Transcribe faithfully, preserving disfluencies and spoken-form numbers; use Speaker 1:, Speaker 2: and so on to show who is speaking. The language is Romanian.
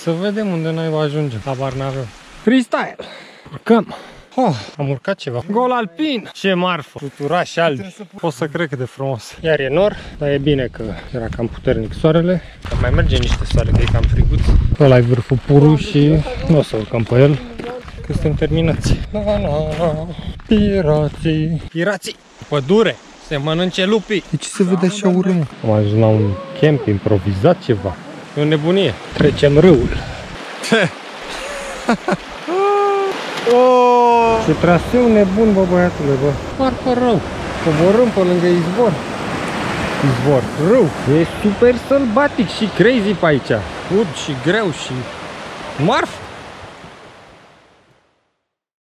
Speaker 1: Să vedem unde noi ajungem. Habar n-avem. Freestyle! Urcăm! Oh, am urcat ceva. Gol alpin! Ce marfă! Fluturași albi. Pot să cred cât de frumos. Iar e nor, dar e bine că era cam puternic soarele. Că mai merge niște soare, că e cam friguț. Ăla e vârful Puru și nu o să urcăm pe el, că suntem terminați. La, la, la. Pirații! Pirații! Pădure! Se mănânce lupii! De ce se vede așa urât? Am ajuns la un camp improvizat ceva. E o nebunie. Trecem râul. Oh! Ce traseu nebun, bă, băiatule, bă. Parcă rău. Coborâm pe lângă izvor. Izvor. Râu. E super sălbatic și crazy pe aici. Ud și greu și marf.